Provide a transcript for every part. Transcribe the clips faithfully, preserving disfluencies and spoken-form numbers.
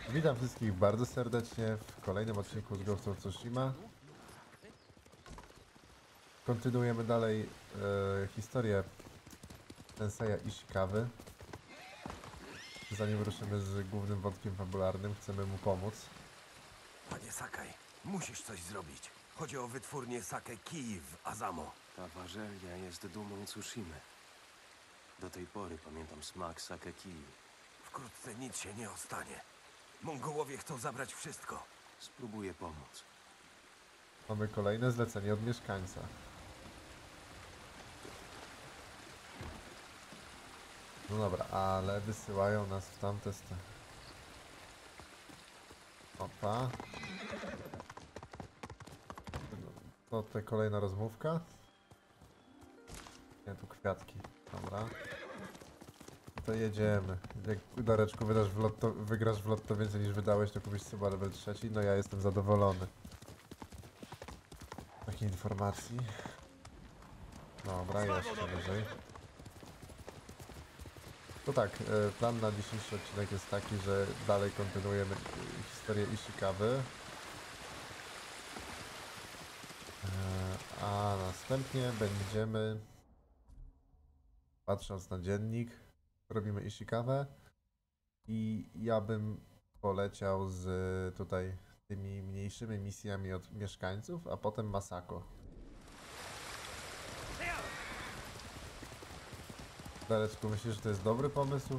Witam wszystkich bardzo serdecznie w kolejnym odcinku z Ghost of Tsushima. Kontynuujemy dalej e, historię Senseja Ishikawy. Zanim ruszymy z głównym wątkiem fabularnym, chcemy mu pomóc. Panie Sakai, musisz coś zrobić. Chodzi o wytwórnię Sake Key w Azamo. Ta warzelnia jest dumą Tsushimy. Do tej pory pamiętam smak sake key. Wkrótce nic się nie ostanie. Mongołowie chcą zabrać wszystko. Spróbuję pomóc. Mamy kolejne zlecenie od mieszkańca. No dobra, ale wysyłają nas w tamte strony. Opa. To tutaj kolejna rozmówka. Nie, tu kwiatki. Dobra. To jedziemy. Jak Dareczku wydasz w lotto, wygrasz w lotto więcej niż wydałeś, to kupisz suba level trzeci. No ja jestem zadowolony. Takiej informacji. Dobra, jeszcze wyżej. To tak, plan na dzisiejszy odcinek jest taki, że dalej kontynuujemy historię Ishikawy. A następnie będziemy, patrząc na dziennik, robimy Ishikawę i ja bym poleciał z tutaj tymi mniejszymi misjami od mieszkańców, a potem Masako. Dareczku, myślisz, że to jest dobry pomysł?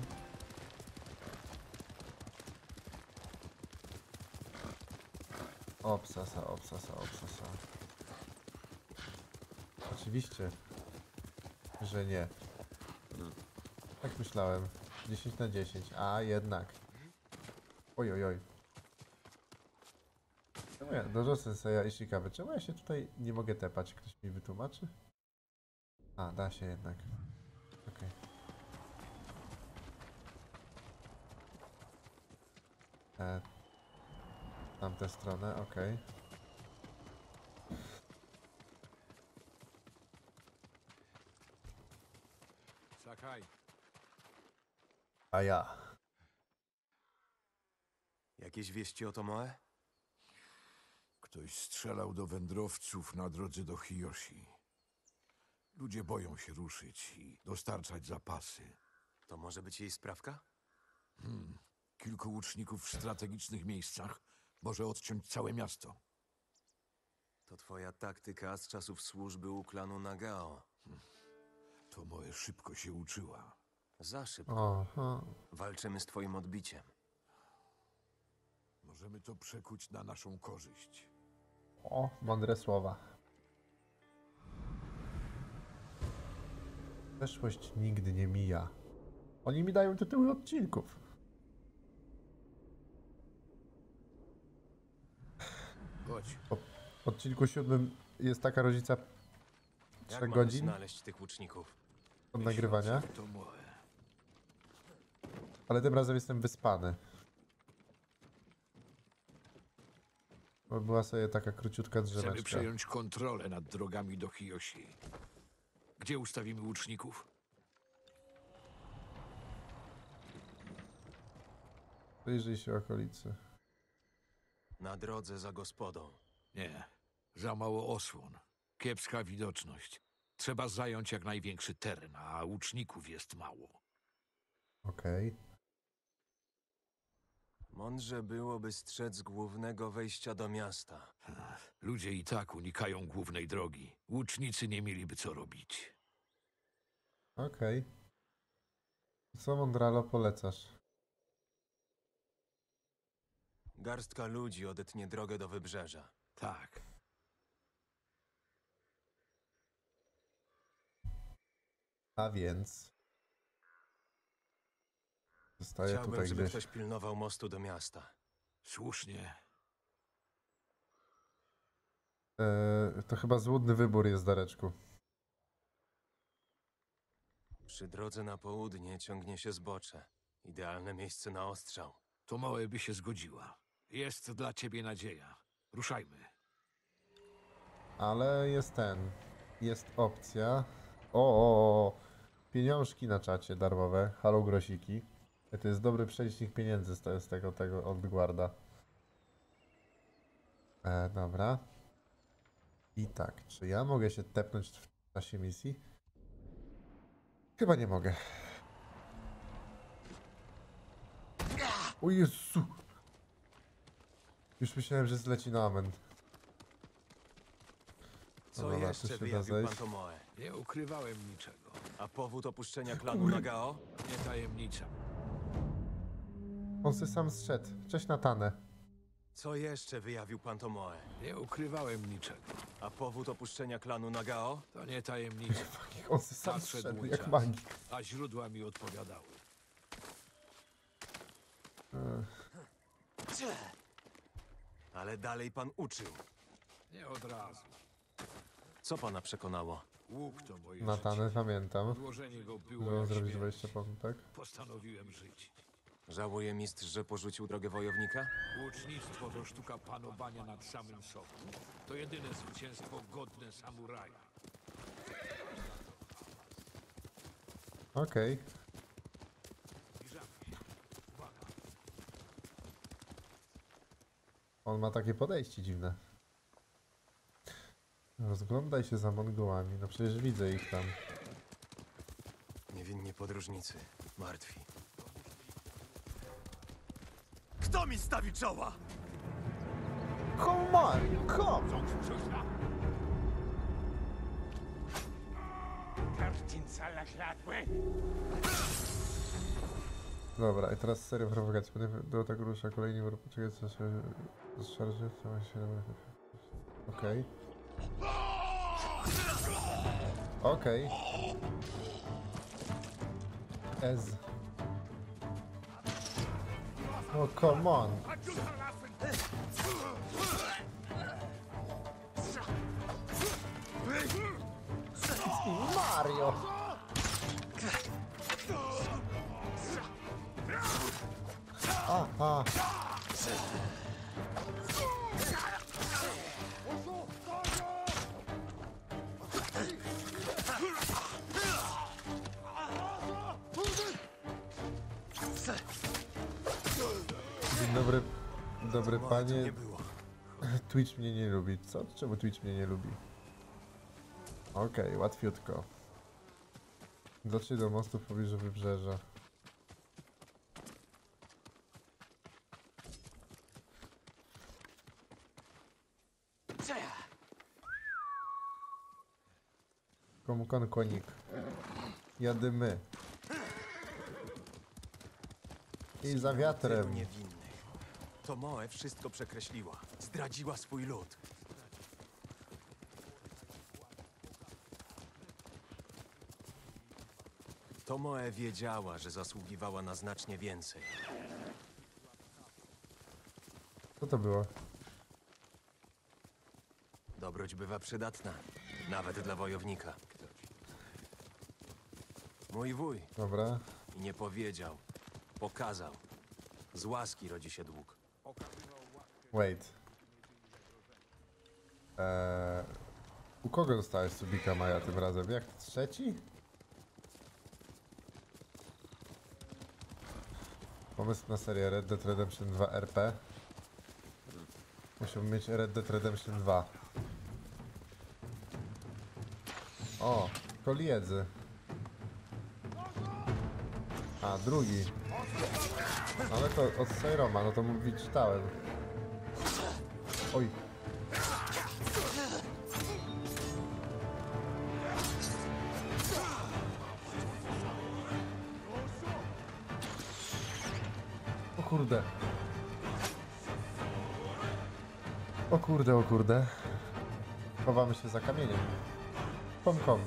Obsasa, obsasa, obsasa. Oczywiście, że nie. Tak myślałem. dziesięć na dziesięć, a jednak. Oj, oj, oj. Czemu ja, Dojo Senseja Ishikawy, czemu ja się tutaj nie mogę tepać? Ktoś mi wytłumaczy? A, da się jednak. Okej. Okay. Tamtę stronę, okej. Okay. Sakai. A ja. Jakieś wieści o Tomoe? Ktoś strzelał do wędrowców na drodze do Hiyoshi. Ludzie boją się ruszyć i dostarczać zapasy. To może być jej sprawka? Hmm. Kilku łuczników w strategicznych miejscach może odciąć całe miasto. To twoja taktyka z czasów służby u klanu Nagao. To moje szybko się uczyła. Za szybko. Aha. Walczymy z twoim odbiciem. Możemy to przekuć na naszą korzyść. O, mądre słowa. Przeszłość nigdy nie mija. Oni mi dają tytuły odcinków. Chodź. Po odcinku siódmym jest taka różnica Jak trzech mamy godzin znaleźć tych łuczników? od nagrywania, To moje. ale tym razem jestem wyspany. Bo była sobie taka króciutka Chcemy drzemeczka. przejąć kontrolę nad drogami do Hiyoshi. Gdzie ustawimy łuczników? Przyjrzyj się okolicy. Na drodze za gospodą. Nie. Za mało osłon. Kiepska widoczność. Trzeba zająć jak największy teren, a łuczników jest mało. Okej. Mądrze byłoby strzec głównego wejścia do miasta. Ludzie i tak unikają głównej drogi. Łucznicy nie mieliby co robić. Okej. Co, Mondralo, polecasz? Garstka ludzi odetnie drogę do wybrzeża. Tak. A więc... Zostaję Chciałbym, tutaj żeby gdzieś. ktoś pilnował mostu do miasta. Słusznie. Eee, to chyba złudny wybór jest, Dareczku. Przy drodze na południe ciągnie się zbocze. Idealne miejsce na ostrzał. To małe by się zgodziła. Jest dla ciebie nadzieja. Ruszajmy. Ale jest ten. Jest opcja. O, o, o. Pieniążki na czacie darmowe. Halo grosiki. To jest dobry przelicznik pieniędzy z, te- z tego, tego Old Guarda. E, dobra. I tak, czy ja mogę się tepnąć w czasie misji? Chyba nie mogę. O Jezu! Już myślałem, że zleci na amen. Co Dobra, tu jeszcze się da wyjawił zejść. pan Tomoe? Nie ukrywałem niczego. A powód opuszczenia klanu Nagao? Nie tajemnicza. On se sam zszedł. Cześć Natane. Co jeszcze wyjawił pan Tomoe? Nie ukrywałem niczego. A powód opuszczenia klanu Nagao? To nie tajemnicza. On se sam Nadszedł zszedł mój jak czas. magik. A źródła mi odpowiadały. Ale dalej pan uczył. Nie od razu. Co pana przekonało? Łuk to moje Natane życie. pamiętam. Odłożenie go było Żeby jak zrobić śmierć. dwadzieścia punktów, tak? Postanowiłem żyć. Żałuje mistrz, że porzucił drogę wojownika? Łucznictwo to sztuka panowania nad samym sobą. To jedyne zwycięstwo godne samuraja. Okej. Zbliżamy się. Uwaga. On ma takie podejście dziwne. Rozglądaj się za Mongołami. No przecież widzę ich tam. Niewinni podróżnicy. Martwi. Kto mi stawi czoła? Come on, come! Dobra, i teraz serio prowokacja. Do tego rusza kolejny wróg. Poczekaj, co się zszarży. Co się... Okej. Okej. Ez. Oh, come on. Mario. Aha. Dzień dobry, dobry Tomoe tu panie. nie było. Twitch mnie nie lubi. Co? Czemu Twitch mnie nie lubi? Okej, łatwiutko. Dotrzeć do mostu w pobliżu wybrzeża. Komu kon konik? Jadymy. I za Tylu wiatrem. niewinnych. Tomoe wszystko przekreśliła. Zdradziła swój lud. Tomoe wiedziała, że zasługiwała na znacznie więcej. Co to było? Dobroć bywa przydatna, nawet dla wojownika. Mój wuj Dobra. i nie powiedział, pokazał. Z łaski rodzi się dług. Wait. Eee, u kogo dostałeś subika Maja tym razem? Jak trzeci? Pomysł na serię Red Dead Redemption dwa R P. Musiałbym mieć Red Dead Redemption dwa. O, koliezy. A, drugi. Ale to od Sairoma, no to mówić czytałem. Oj. O kurde. O kurde, o kurde. Chowamy się za kamieniem. Kom, kom.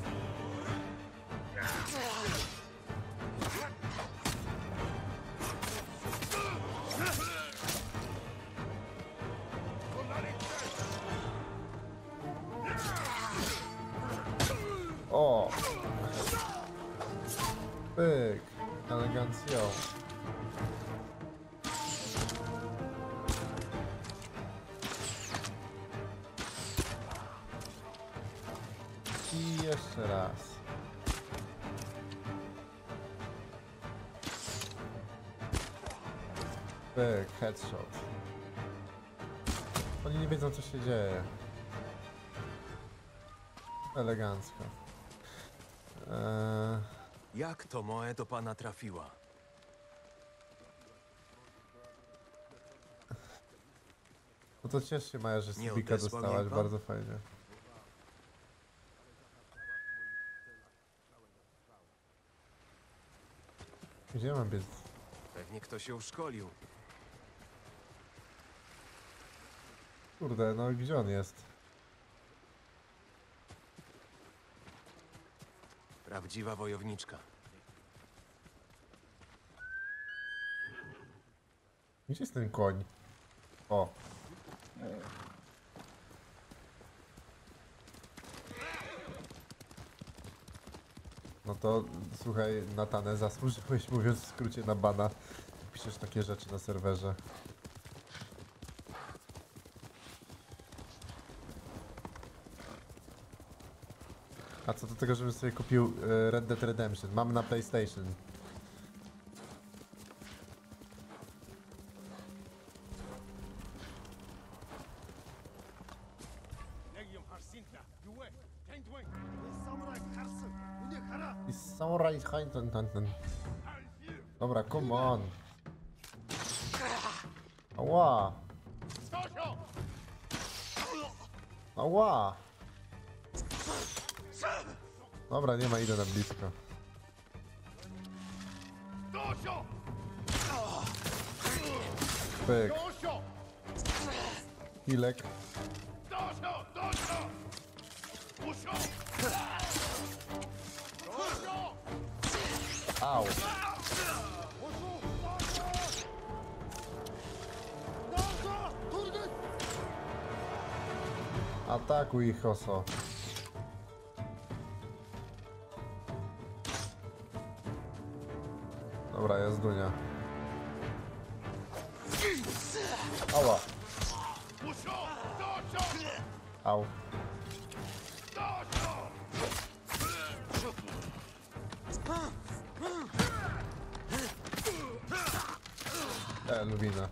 O! Pyk! Elegancją. I jeszcze raz. Pyk, headshot. Oni nie wiedzą, co się dzieje. Elegancko. Eee, Jak to Moe do pana trafiła? no to ciesz się, Maja, że Nie Sybika odesłał dostałaś. jej pan? Bardzo fajnie. Gdzie mam biec? Pewnie ktoś ją szkolił. Kurde, no gdzie on jest? Prawdziwa wojowniczka. Gdzie jest ten koń? O. No to słuchaj, Natane, zasłużyłeś, mówiąc w skrócie, na bana. Piszesz takie rzeczy na serwerze. A co do tego, żebym sobie kupił e, Red Dead Redemption? Mam na PlayStation. I Samurai Hunter. Dobra, come on. Ała. Ała. Dobra, nie ma, idę na blisko. Pyk. Hilek. Au. Atakuj ich, oso. Dobra, jazdunia. Ała. Au. E, Luwina.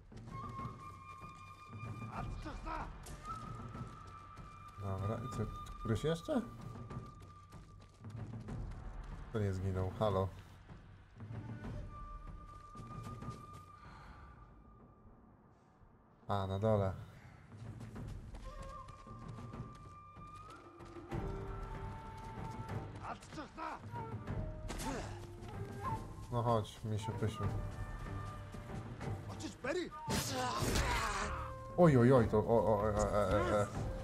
Dobra, i co? Któryś jeszcze? To nie zginął, halo. A, na dole. No chodź, misiu pysiu. Oj, oj, oj, to o, o, e, e, e, e.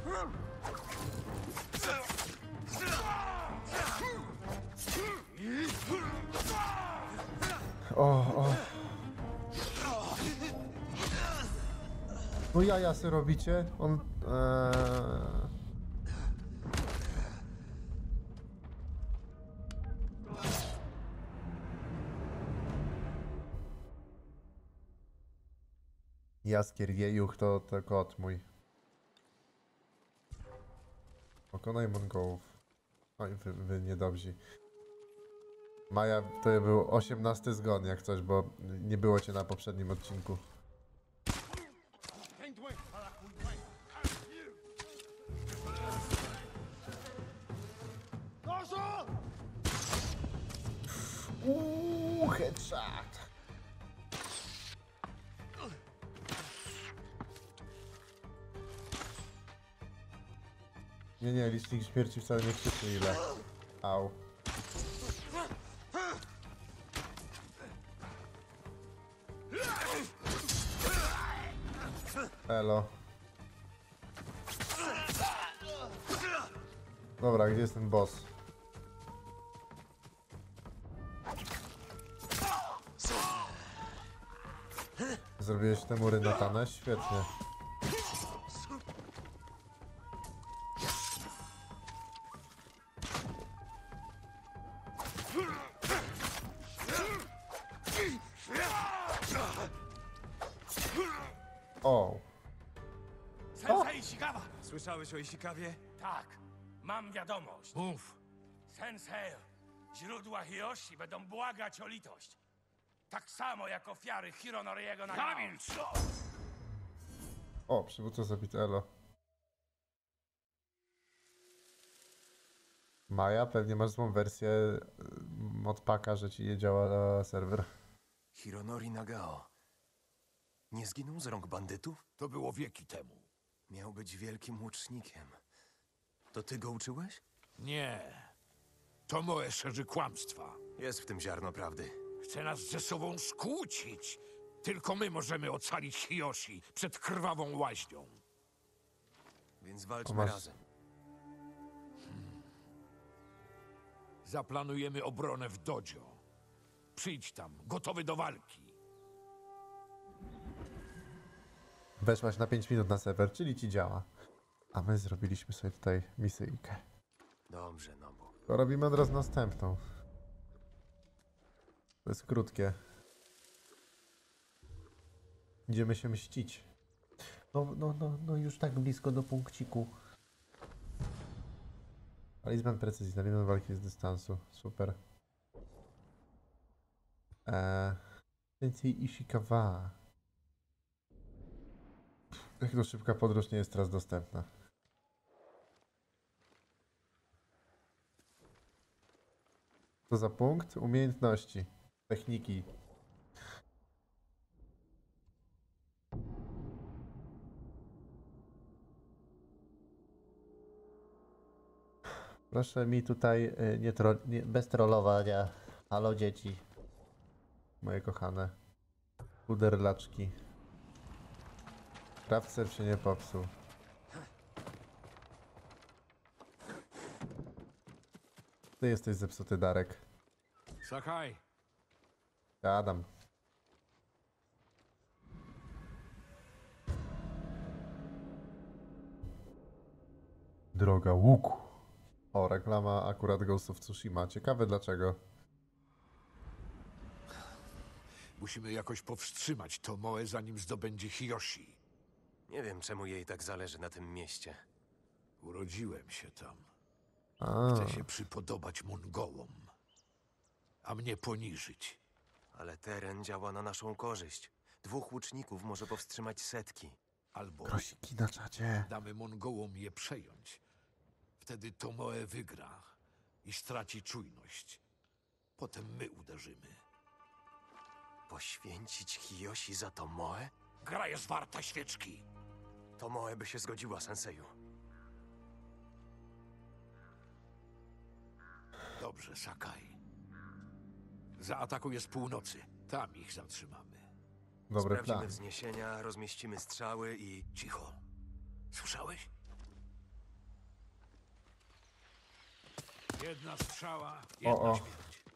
O, o. No jaja se robicie? On... Eee... Jaskier Jejuch to, to kot mój. Pokonaj Mongołów. Oj, wy, wy niedobrzy. Maja, to był osiemnasty zgon jak coś, bo nie było cię na poprzednim odcinku. Uuu, headshot! Nie, nie, licznik śmierci wcale nie krzyczy ile. Au. Elo. Dobra, gdzie jest ten boss? Zrobiłeś te mury Natane? Świetnie. O! Sensei Ishikawa! Słyszałeś o Ishikawie? Tak, mam wiadomość. Mów. Sensei, źródła Hiyoshi będą błagać o litość. Tak samo jak ofiary Hironoriego na Zamilcz! O, przywódca zabity, elo. Maja, pewnie masz złą wersję y, modpaka, że ci nie działa serwer. Hironori Nagao. Nie zginął z rąk bandytów? To było wieki temu. Miał być wielkim łucznikiem. To ty go uczyłeś? Nie. Tomoe szerzy kłamstwa. Jest w tym ziarno prawdy. Chce nas ze sobą skłócić. Tylko my możemy ocalić Hiyoshi przed krwawą łaźnią. Więc walczmy masz- razem. Zaplanujemy obronę w dojo. Przyjdź tam, gotowy do walki. Weszłaś na pięć minut na serwer, czyli ci działa. A my zrobiliśmy sobie tutaj misyjkę. Dobrze, Nobu. To robimy od razu następną. To jest krótkie. Idziemy się mścić. No, no, no, no już tak blisko do punkciku. Talizman precyzji, talizman walki z dystansu. Super. Eee, więcej Ishikawa. Jak to szybka podróż nie jest teraz dostępna. Co za punkt? Umiejętności. Techniki. Proszę mi tutaj y, nie, tro nie bez trollowania. Halo dzieci. Moje kochane. Puderlaczki. Krawcer się nie popsuł. Ty jesteś zepsuty, Darek. Sakai, Gadam. Droga łuku. O, reklama akurat Ghost of Tsushima. Ciekawe dlaczego. musimy jakoś powstrzymać Tomoe, zanim zdobędzie Hiyoshi. Nie wiem, czemu jej tak zależy na tym mieście. Urodziłem się tam. A, Chcę się przypodobać Mongołom, a mnie poniżyć. Ale teren działa na naszą korzyść. Dwóch łuczników może powstrzymać setki. Albo groziki na czacie. damy Mongołom je przejąć. Wtedy Tomoe wygra i straci czujność. Potem my uderzymy. Poświęcić Hiyoshi za Tomoe? Gra jest warta świeczki. Tomoe by się zgodziła, senseju. Dobrze, Sakai. Zaatakuję z północy. Tam ich zatrzymamy. Dobry Sprawdzimy plan. wzniesienia, rozmieścimy strzały i... Cicho. Słyszałeś? Jedna strzała, jedna O, o. śmierć.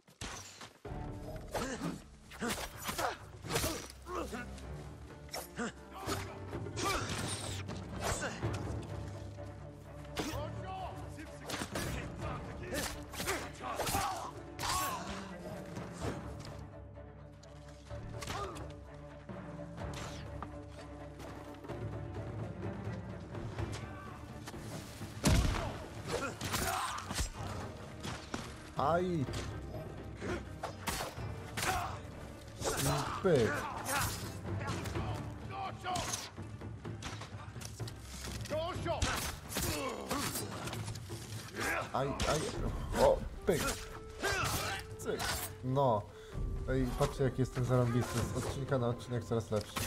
Aj! I pyk. Aj, aj. O, pyk. Cyk. No. Ej, patrzcie jak jestem zarąbisty. Z odcinka na odcinek coraz lepszy.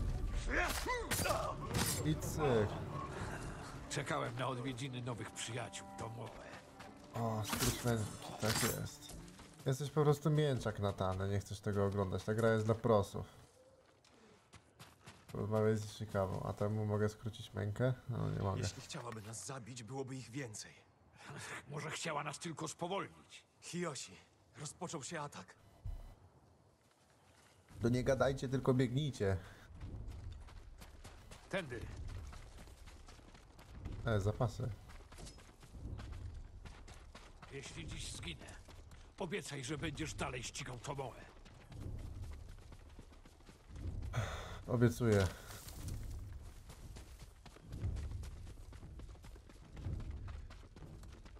I cyk. Czekałem na odwiedziny nowych przyjaciół, Tomoe. O, skrótmęki, tak jest. Jesteś po prostu mięczak Natane, nie chcesz tego oglądać. Ta gra jest dla prosów. Porozmawiaj z ciekawą, a temu mogę skrócić mękę? No nie mogę. Jeśli chciałaby nas zabić, byłoby ich więcej. Może chciała nas tylko spowolnić. Hiyoshi, rozpoczął się atak. To nie gadajcie, tylko biegnijcie. Tędy. E, zapasy. Jeśli dziś zginę, obiecaj, że będziesz dalej ścigał Tomoe. Obiecuję.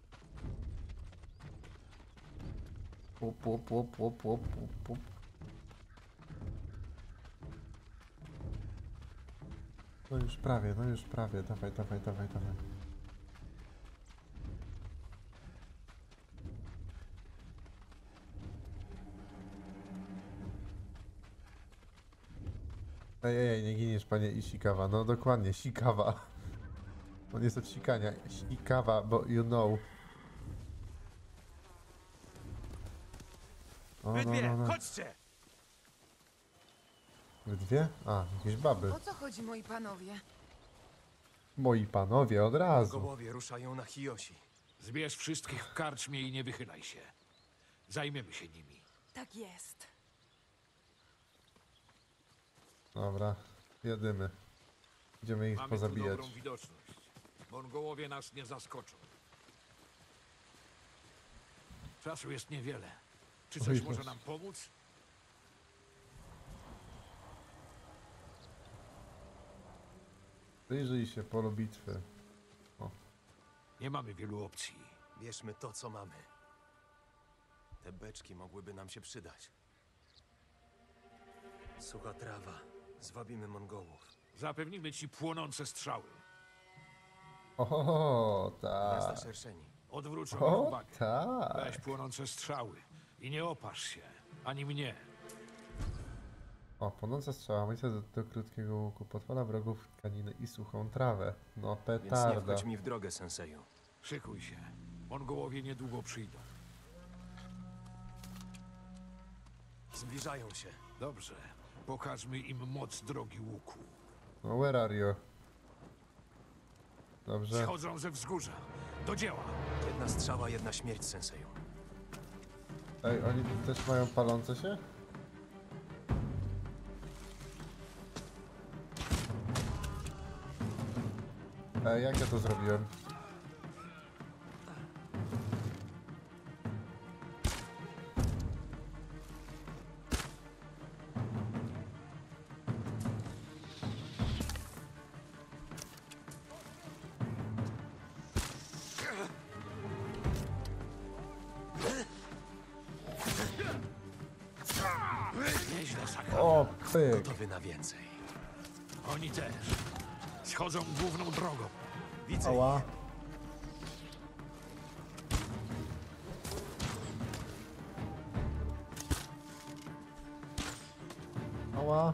Pup, pup, pup, pup, pup, pup, pup. No już prawie, no już prawie. Dawaj, dawaj, dawaj, dawaj. Ej, ej, ej, nie giniesz, panie Ishikawa. No dokładnie, Shikawa. On jest od sikania. Shikawa, bo you know. O, Wy no, dwie, no, no. chodźcie! Wy dwie? A, jakieś baby. O co chodzi, moi panowie? Moi panowie, od razu. Gołowie ruszają na Hiyoshi. Zbierz wszystkich w karczmie i nie wychylaj się. Zajmiemy się nimi. Tak jest. Dobra, jedymy. Idziemy ich Mamy tu pozabijać. dobrą widoczność. Mongołowie nas nie zaskoczą. Czasu jest niewiele. Czy coś Oj, może Boże. nam pomóc? Wyjrzyj się, polu bitwy. Nie mamy wielu opcji. Bierzmy to, co mamy. Te beczki mogłyby nam się przydać. Sucha trawa. Zwabimy Mongołów. Zapewnimy ci płonące strzały. O, Miasta tak. szerszeni. Odwrócą ich O, uwagę. tak. Weź płonące strzały. I nie opasz się. Ani mnie. O, płonąca strzała. Amunicja do, do krótkiego łuku. Podpala wrogów tkaninę i suchą trawę. No, Więc nie petarda. wchodź mi w drogę, senseju. Szykuj się. Mongołowie niedługo przyjdą. Zbliżają się. Dobrze. Pokażmy im moc drogi łuku. No, where are you? Dobrze. Schodzą ze wzgórza. Do dzieła. Jedna strzała, jedna śmierć, senseju. Ej, oni też mają palące się? Ej, jak ja to zrobiłem? Nieźle, Sakra. O, pyk. Gotowy na więcej. Oni też. Schodzą główną drogą. Widzę Ała. ich. Ała.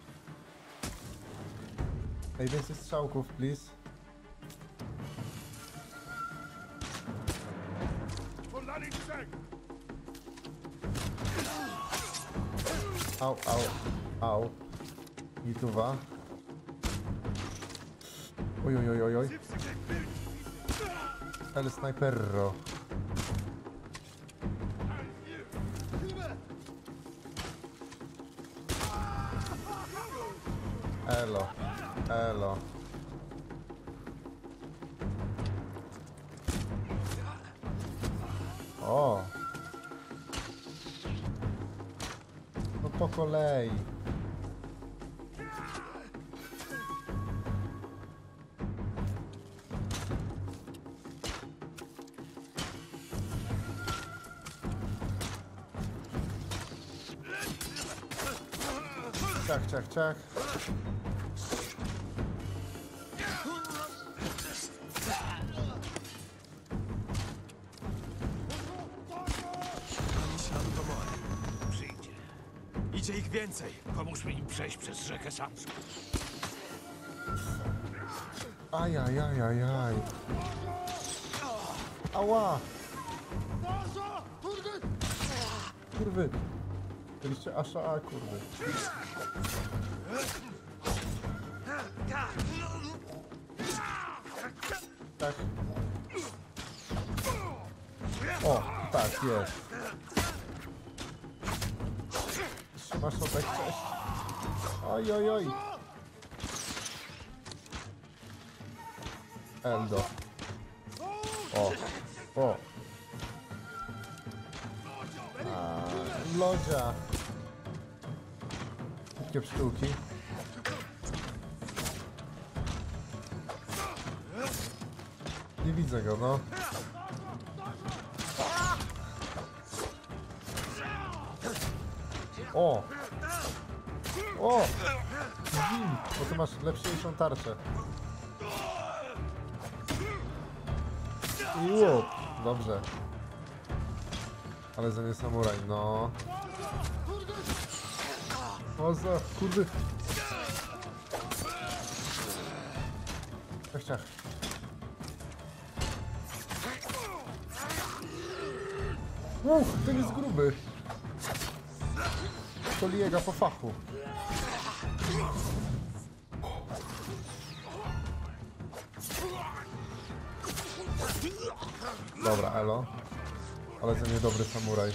Ej, więcej strzałków, please. Au, au, au. Gituwa. Oj, oj, oj, oj, oj. El Sniperro. Elo, elo. O! No po kolei. Ciach, ciach, ciach. Śladu komory. Przyjdzie. Idzie ich więcej. Pomóżmy im przejść przez rzekę Samsku. Ajajajajaj. Ała! Kurwy! Byliście asza, a kurwy. Tak. O, tak, jest. Trzymasz sobie, cześć. Oj, oj, oj. Eldo. O, o. A, lodzia. Takie pszczółki. Nie widzę go, no. O! O! Zim, bo ty masz lepszą tarczę. Ło, dobrze. Ale za nie samuraj, no. O za, kurde. Ciach, ciach. Uch, ten jest gruby. To liega po fachu. Dobra, elo. Ale to niedobry samuraj.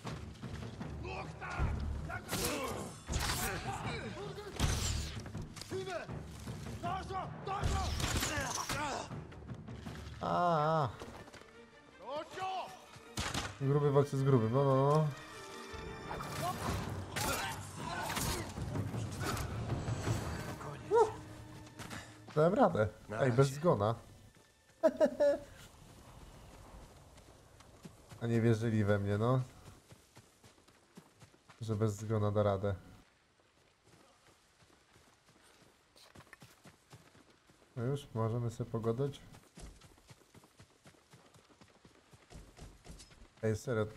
A, gruby walczy z grubym, no no no. Uh, dałem radę. Ej, bez zgona. A nie wierzyli we mnie, no. Że bez zgona da radę. No już, możemy sobie pogadać. Ej, serio.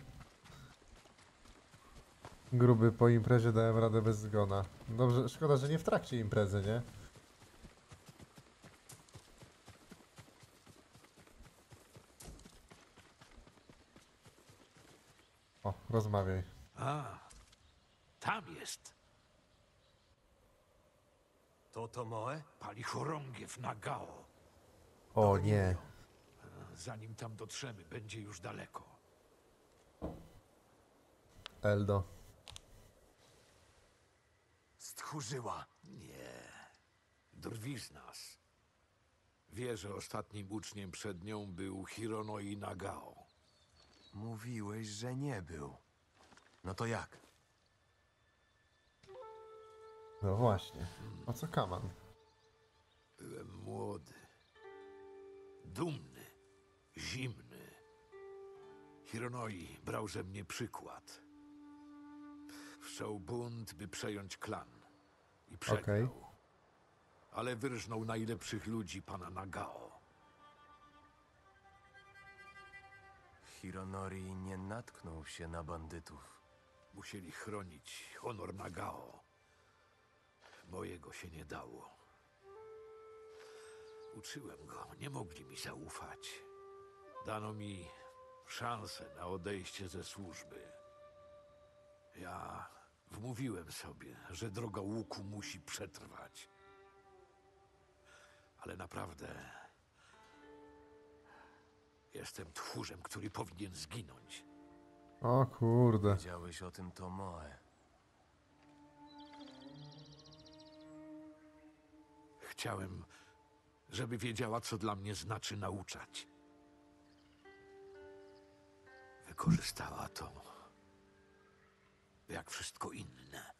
Gruby, po imprezie dałem radę bez zgona. Dobrze, szkoda, że nie w trakcie imprezy, nie? O, rozmawiaj. A, tam jest. To Tomoe? Pali chorągiew na Gao. O nie. Zanim tam dotrzemy, będzie już daleko. Eldo. Stchórzyła. Nie. Drwi z nas. Wie, że ostatnim uczniem przed nią był Hironoi Nagao. Mówiłeś, że nie był. No to jak? No właśnie. O co kaman? Byłem młody. Dumny. Zimny. Hironoi brał ze mnie przykład. Wszczął bunt, by przejąć klan. I przegrał. Okej. Ale wyrżnął najlepszych ludzi pana Nagao. Hironori nie natknął się na bandytów. Musieli chronić honor Nagao. Mojego się nie dało. Uczyłem go, nie mogli mi zaufać. Dano mi szansę na odejście ze służby. Ja wmówiłem sobie, że droga łuku musi przetrwać. Ale naprawdę jestem tchórzem, który powinien zginąć. O kurde. Wiedziałeś o tym Tomoe. Chciałem, żeby wiedziała, co dla mnie znaczy nauczać. Wykorzystała to, jak wszystko inne.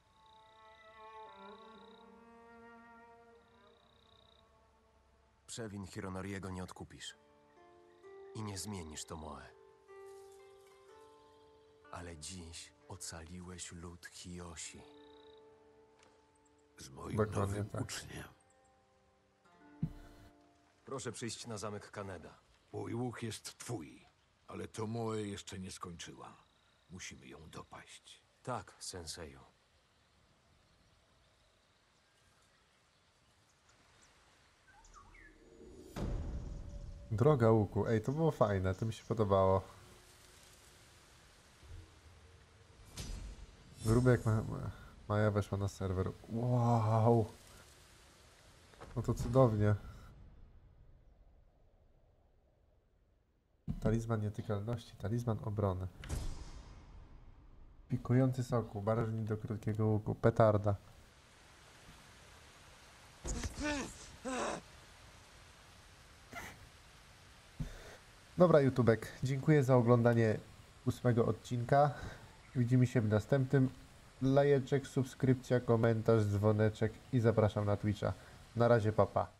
Przewin Hironoriego nie odkupisz. I nie zmienisz Tomoe. Ale dziś ocaliłeś lud Hiyoshi. Z moim Dokładnie nowym tak. uczniem. Proszę przyjść na zamek Kaneda. Mój łuk jest twój, ale Tomoe jeszcze nie skończyła. Musimy ją dopaść. Tak, senseju. Droga łuku. Ej, to było fajne, to mi się podobało. Gruby jak ma, ma, Maja weszła na serwer. Wow. No to cudownie. Talizman nietykalności, talizman obrony. Pikujący soku, barwnik do krótkiego łuku, petarda. Dobra, YouTubek, dziękuję za oglądanie ósmego odcinka. Widzimy się w następnym. Lajeczek, subskrypcja, komentarz, dzwoneczek i zapraszam na Twitcha. Na razie, papa.